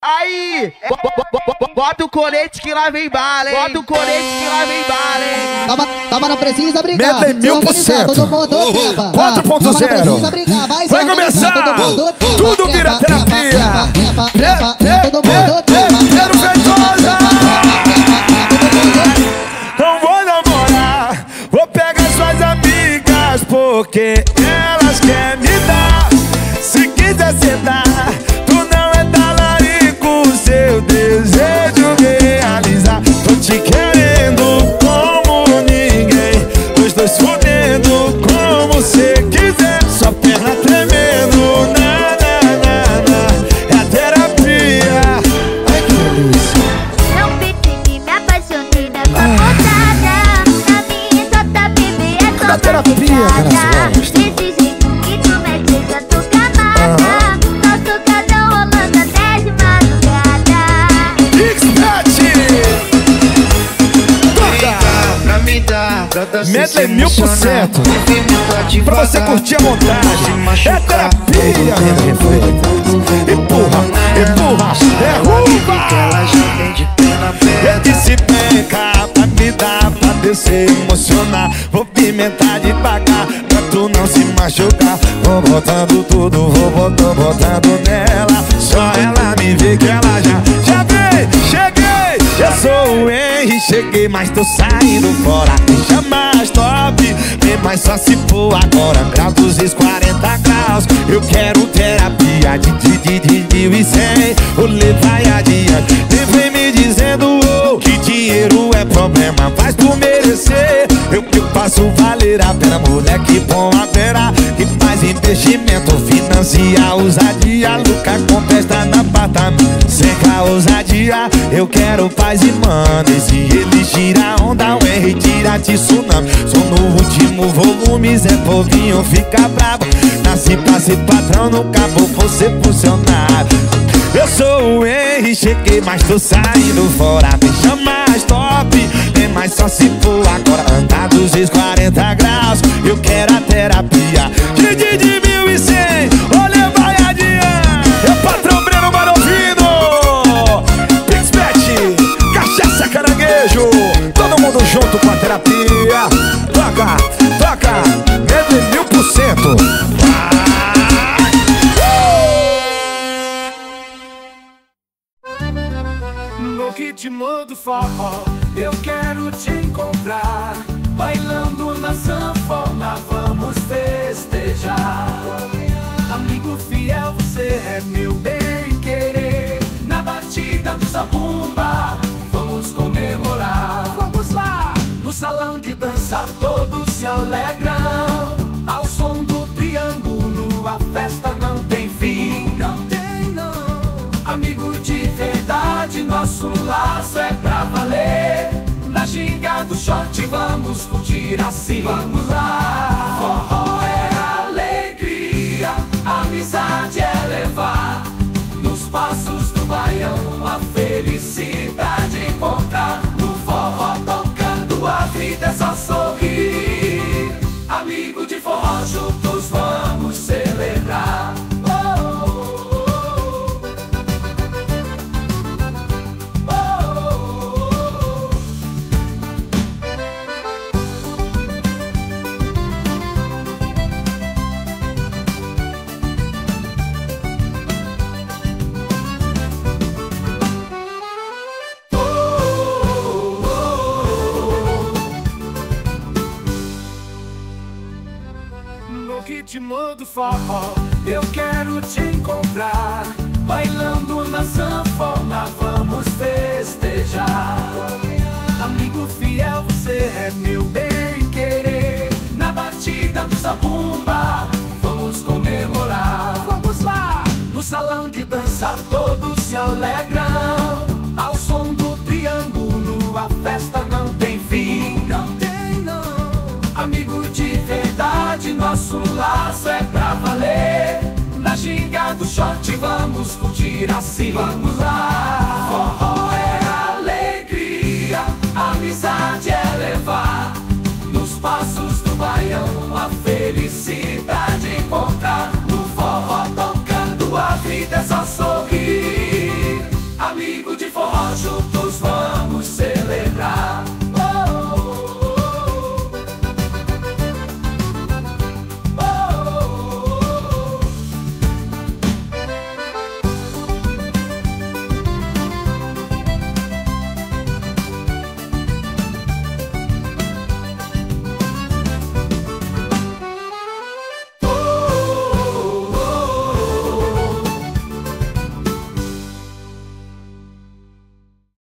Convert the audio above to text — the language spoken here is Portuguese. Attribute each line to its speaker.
Speaker 1: Aí, bota o colete que lá vem bala, hein? Bota o colete que lá vem bala, hein?
Speaker 2: Tava não precisa brigar.
Speaker 3: Medley 1000%.
Speaker 2: Todo mundo trepa.
Speaker 3: 4.0. Vai começar. Tudo vira terapia.
Speaker 2: Todo mundo trepa.
Speaker 3: Quero feitosa. Não vou namorar. Vou pegar suas amigas porque elas querem me dar. Se quiser sentar, tu não é talarico. Seu desejo realizar. Tô te querendo como ninguém. Os dois fudendo como cê quiser. Sua perna tremendo. Na, na, na, na. É a terapia. Ai que delícia.
Speaker 4: Não percebi, me apaixonei na tua posada. Na minha só tá bebê, é só
Speaker 3: Da terapia, cara.
Speaker 4: desse jeito que tu mexe, eu já tô camada. Nosso casal rolando até de madrugada.
Speaker 3: Medley 1000%. Pra você curtir a montagem. É terapia, minha refleita. Empurra, empurra, derruba. Eu disse vem cá pra me dar, pra descer, emocionar. Vou pimentar devagar, pra tu não se machucar. Vou botando tudo, vou botando nela. Só ela me vê que ela já veio, cheguei. Eu sou o Henry, cheguei, mas tô saindo fora. Deixa mais top, vem mais só se for agora. Grau 240 graus, eu quero terapia de 1100. O lê vai adiante, nem vem me dizendo que dinheiro é problema, faz tu merecer. Eu que faço valer a pena, moleque bom a pera. Que faz investimento, financia ousadia. Luca com festa no apartamento, sem ousadia. Eu quero paz e manda. E se ele tira onda, o Henry tira tsunami. Sou no último volume, Zé Povinho fica bravo. Nasci pra ser patrão, nunca vou ser funcionário. Eu sou o Henry, cheguei, mas tô saindo fora. Deixa mais top, nem mais só se for agora. Andar 240 graus, eu quero a terapia de 1100, olha vai adiante. É patrão Breno Marovino, Pixbet, cachaça caranguejo. Todo mundo junto com a terapia. Toca, toca, Medley 1000%.
Speaker 5: No ritmo do forró, eu quero te encontrar. Bailando na sanfona, vamos festejar. Amigo fiel, você é meu bem-querer. Na batida do zabumba, vamos comemorar. Vamos lá! No salão de dança, todos se alegram. Ao som do triângulo, a festa não tem fim. Não tem, não. Amigo de verdade, nosso laço é pra valer. Na ginga do short vamos curtir assim. Vamos lá! Forró é alegria, amizade é levar. Nos passos do baião a felicidade encontrar. No forró tocando a vida é só sorrir. Amigo de forró, juntos vamos celebrar. Ritmo do forró, eu quero te encontrar. Bailando na sanfona, vamos festejar. Amigo fiel, você é meu bem-querer. Na batida do zabumba, vamos comemorar. Vamos lá! No salão de dança, todos se alegram. Ao som do triângulo, a festa não tem fim. Não tem, não. Amigo de verdade, nosso laço é pra valer. Na ginga do short vamos curtir assim. Vamos lá! Forró é alegria, amizade é levar. Nos passos do baião a felicidade encontrar. No forró tocando a vida é só sorrir. junto